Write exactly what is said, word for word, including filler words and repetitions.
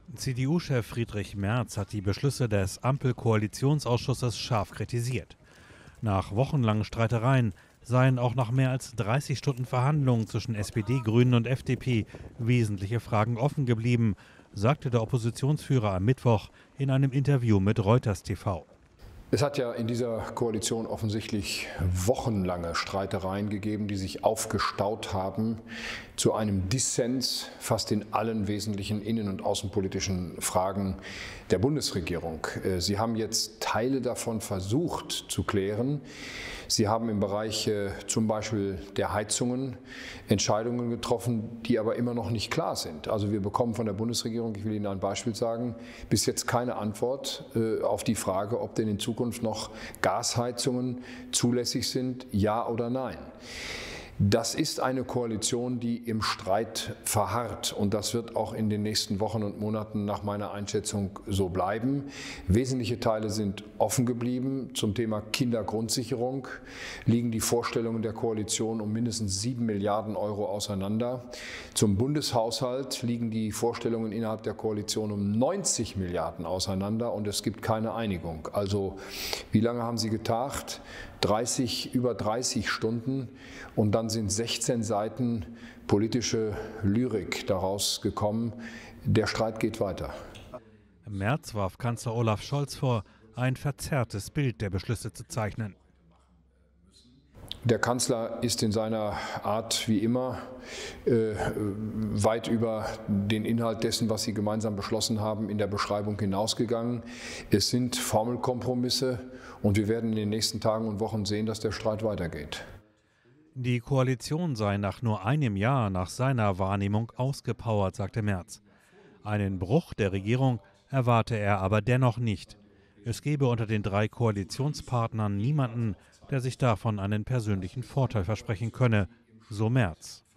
C D U-Chef Friedrich Merz hat die Beschlüsse des Ampel-Koalitionsausschusses scharf kritisiert. Nach wochenlangen Streitereien seien auch nach mehr als dreißig Stunden Verhandlungen zwischen S P D, Grünen und F D P wesentliche Fragen offen geblieben, sagte der Oppositionsführer am Mittwoch in einem Interview mit Reuters T V. Es hat ja in dieser Koalition offensichtlich wochenlange Streitereien gegeben, die sich aufgestaut haben zu einem Dissens fast in allen wesentlichen innen- und außenpolitischen Fragen der Bundesregierung. Sie haben jetzt Teile davon versucht zu klären. Sie haben im Bereich äh, zum Beispiel der Heizungen Entscheidungen getroffen, die aber immer noch nicht klar sind. Also wir bekommen von der Bundesregierung, ich will Ihnen ein Beispiel sagen, bis jetzt keine Antwort äh, auf die Frage, ob denn in Zukunft noch Gasheizungen zulässig sind, ja oder nein. Das ist eine Koalition, die im Streit verharrt, und das wird auch in den nächsten Wochen und Monaten nach meiner Einschätzung so bleiben. Wesentliche Teile sind offen geblieben. Zum Thema Kindergrundsicherung liegen die Vorstellungen der Koalition um mindestens sieben Milliarden Euro auseinander. Zum Bundeshaushalt liegen die Vorstellungen innerhalb der Koalition um neunzig Milliarden auseinander, und es gibt keine Einigung. Also wie lange haben Sie getagt? dreißig, über dreißig Stunden, und dann sind sechzehn Seiten politische Lyrik daraus gekommen. Der Streit geht weiter. Merz warf Kanzler Olaf Scholz vor, ein verzerrtes Bild der Beschlüsse zu zeichnen. Der Kanzler ist in seiner Art wie immer äh, weit über den Inhalt dessen, was sie gemeinsam beschlossen haben, in der Beschreibung hinausgegangen. Es sind Formelkompromisse, und wir werden in den nächsten Tagen und Wochen sehen, dass der Streit weitergeht. Die Koalition sei nach nur einem Jahr nach seiner Wahrnehmung ausgepowert, sagte Merz. Einen Bruch der Regierung erwarte er aber dennoch nicht. Es gebe unter den drei Koalitionspartnern niemanden, der sich davon einen persönlichen Vorteil versprechen könne, so Merz.